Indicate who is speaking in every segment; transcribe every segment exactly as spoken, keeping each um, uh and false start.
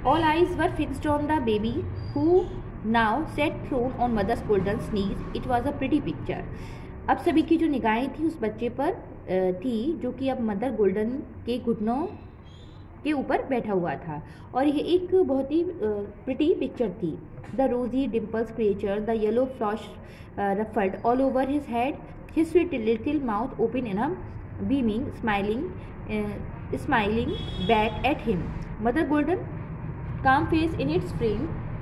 Speaker 1: All eyes were fixed on the baby who now sat thrown on mother's golden knees. It was a pretty picture. अब सभी की जो निगाहें थी उस बच्चे पर थी जो कि अब मदर गोल्डन के घुटनों के ऊपर बैठा हुआ था और यह एक बहुत ही प्रिटी पिक्चर थी. The rosy dimples creature, the yellow floss ruffled all over his head, his sweet little mouth open in a beaming, smiling, uh, smiling back at him. Mother Golden, calm face in its frame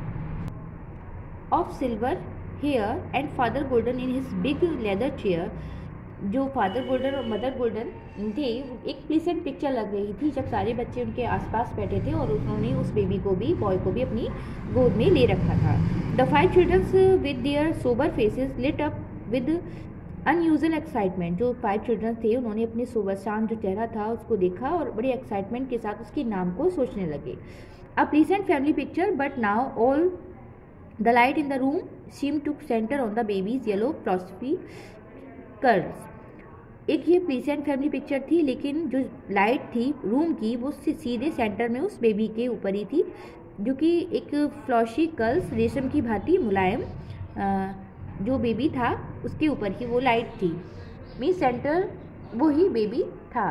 Speaker 1: of silver hair, and Father Golden in his big leather chair. जो father Golden और mother Golden थे एक प्लीसेंट picture लग रही थी जब सारे बच्चे उनके आसपास बैठे थे और उन्होंने उस बेबी को भी बॉय को भी अपनी गोद में ले रखा था. The five childrens with their sober faces lit up with unusual excitement. जो फाइव चिल्ड्रन थे उन्होंने अपने सुबह शाम जो चेहरा था उसको देखा और बड़ी एक्साइटमेंट के साथ उसके नाम को सोचने लगे. A pleasant family picture, but now all the light in the room seem to center on the baby's yellow flossy curves. एक ये प्लीसेंट फैमिली पिक्चर थी लेकिन जो लाइट थी रूम की वो सीधे सेंटर में उस बेबी के ऊपर ही थी जो कि एक फ्लॉशी कर्ल्स रेशम की भांति मुलायम जो बेबी था उसके ऊपर ही वो लाइट थी. मीन सेंटर वो ही बेबी था.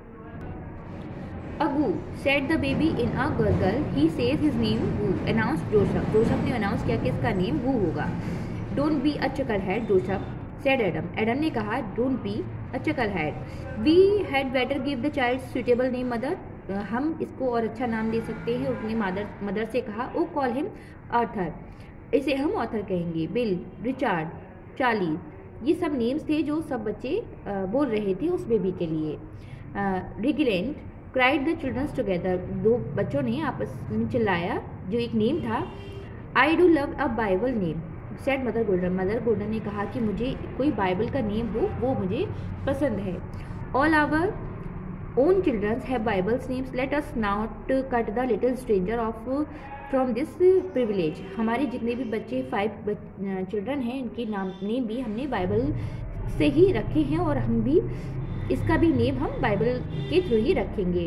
Speaker 1: Agoo said the baby in a gurgle. He says his name Goo. Announce Joseph. Joseph ने अनाउंस किया कि इसका नेम गू होगा. Don't be a chuckle head Joseph said Adam. Adam ने कहा don't be a chuckle head. We had better give the child suitable name mother. हम इसको और अच्छा नाम दे सकते हैं. उसने मदर मदर से कहा ओ कॉल हिम आर्थर. इसे हम ऑथर कहेंगे. बिल, रिचार्ड, चार्ली, ये सब नेम्स थे जो सब बच्चे बोल रहे थे उस बेबी के लिए. रिगिलेंट क्राइड द चिल्ड्रंस टुगेदर. दो बच्चों ने आपस में चिल्लाया जो एक नेम था. I do love a Bible name said mother Golden. Mother Golden ने कहा कि मुझे कोई बाइबल का नेम हो वो मुझे पसंद है. All our own childrens have Bibles names. Let us not cut the little stranger off from this privilege. हमारे जितने भी बच्चे फाइव चिल्ड्रन हैं इनके नाम नेम भी हमने बाइबल से ही रखे हैं और हम भी इसका भी नेम हम बाइबल के थ्रू ही रखेंगे.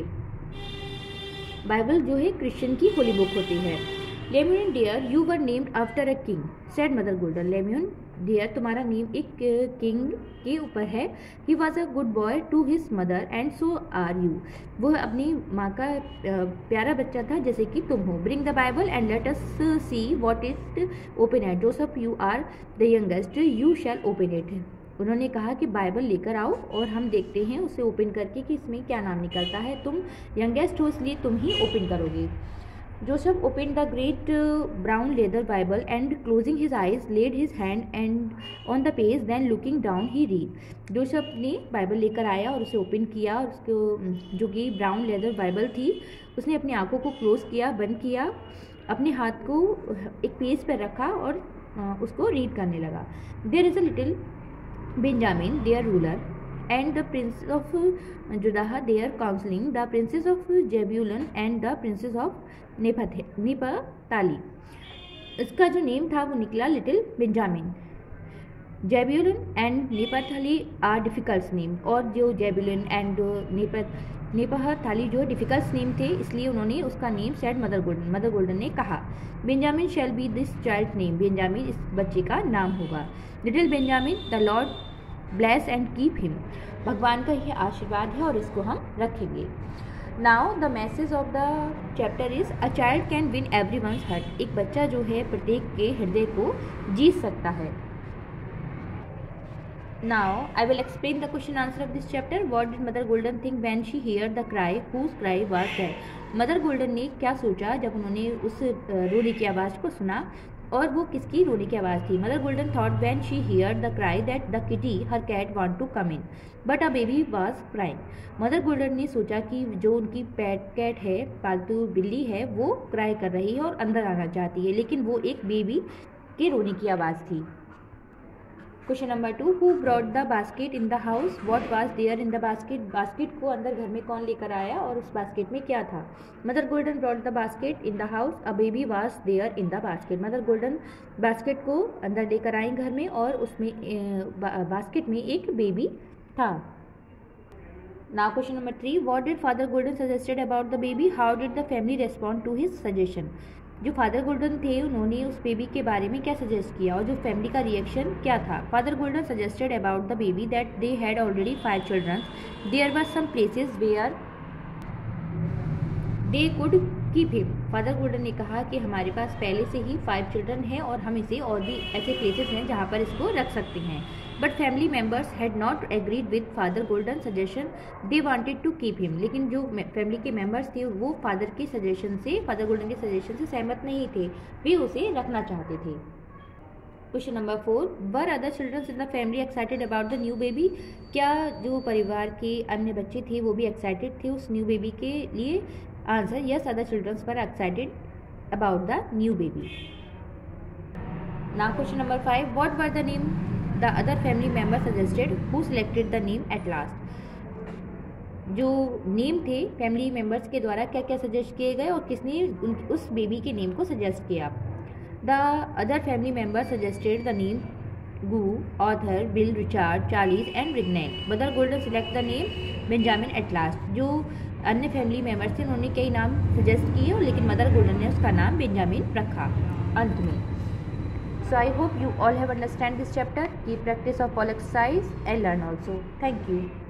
Speaker 1: बाइबल जो है क्रिश्चियन की होली बुक होती है. Lemuel dear you were named after a king said mother Golden. Lemuel dear तुम्हारा नेम एक किंग के ऊपर है. He was a good boy to his mother and so are you. वह अपनी माँ का प्यारा बच्चा था जैसे कि तुम हो. Bring the Bible and let us see what it open at. Joseph you are the youngest you shall open it. उन्होंने कहा कि बाइबल लेकर आओ और हम देखते हैं उसे ओपन करके कि इसमें क्या नाम निकलता है. तुम यंगेस्ट हो इसलिए तुम ही ओपन करोगे. Joseph opened the great uh, brown leather Bible and closing his eyes laid his hand and on the page, then looking down he read. Joseph ने बाइबल लेकर आया और उसे ओपन किया और उसको जो कि ब्राउन लेदर बाइबल थी उसने अपनी आंखों को क्लोज किया, बंद किया, अपने हाथ को एक पेज पर रखा और उसको रीड करने लगा. There is a little Benjamin their ruler and the prince of Judah their counseling, the princes of Jebulun and the princes of Nephtali. इसका जो नेम था वो निकला little Benjamin. Zebulun and Naphtali are difficult name. और जो जेबुलून and नेपथाली जो difficult name थे इसलिए उन्होंने उसका name said mother Golden. Mother Golden ने कहा Benjamin shall be this child name. Benjamin इस बच्चे का नाम होगा. Little Benjamin the Lord bless and keep him. भगवान का यह आशीर्वाद है और इसको हम रखेंगे. Now the message of the chapter is a child can win every one's heart. एक बच्चा जो है प्रत्येक के हृदय को जीत सकता है. Now I will explain the question answer of this chapter. What did mother Golden think when she hear the cry whose cry was that. Mother Golden ने क्या सोचा जब उन्होंने उस रोने की आवाज़ को सुना और वो किसकी रोने की आवाज़ थी. Mother Golden thought when she hear the cry that the kitty her cat want to come in but a baby was crying. Mother Golden ने सोचा कि जो उनकी पेट कैट है, पालतू बिल्ली है, वो क्राई कर रही है और अंदर आना चाहती है लेकिन वो एक बेबी के रोने की आवाज़ थी. Question number two. Who brought the basket in the house. What was there in the basket. Basket को अंदर घर में कौन लेकर आया और उस बास्केट में क्या था. Mother Golden brought the basket in the house. A baby was there in the basket. Mother Golden basket को अंदर लेकर आई घर में और उसमें बास्केट में एक बेबी था. Now question number three, what did Father Golden suggested about the baby? How did the family respond to his suggestion? जो फादर गोल्डन थे उन्होंने उस बेबी के बारे में क्या सजेस्ट किया और जो फैमिली का रिएक्शन क्या था? Father Golden suggested about the baby that they had already five children, there were some places where they could keep him. Father Golden ने कहा कि हमारे पास पहले से ही फाइव चिल्ड्रन हैं और हम इसे और भी ऐसे प्लेसेस हैं जहाँ पर इसको रख सकते हैं। But family members had not agreed with father Golden suggestion, they wanted to keep him. लेकिन जो फैमिली के मेम्बर्स थे वो फादर के सजेशन से, फादर गोल्डन के सजेशन से सहमत नहीं थे, वे उसे रखना चाहते थे। Question number four, were other children in the family excited about the new baby? क्या जो परिवार के अन्य बच्चे थे वो भी एक्साइटेड थे उस न्यू बेबी के लिए? Answer, yes, other children were excited about the new baby. Now question number five, what were the name the other family member suggested, who selected the name at last? जो name थे family members के द्वारा क्या क्या suggest किए गए और किसने उस बेबी के नेम को सजेस्ट किया? The other family member suggested the name Goo, Arthur, Bill, Richard, Charlies and ब्रिग्नेट। Mother Golden select the name Benjamin at last. जो अन्य फैमिली मेम्बर्स थे उन्होंने कई नाम सजेस्ट किए लेकिन मदर गोल्डन ने उसका नाम बेंजामिन रखा अंत में। So I hope you all have understand this chapter. Keep practice of all exercise and learn also. Thank you.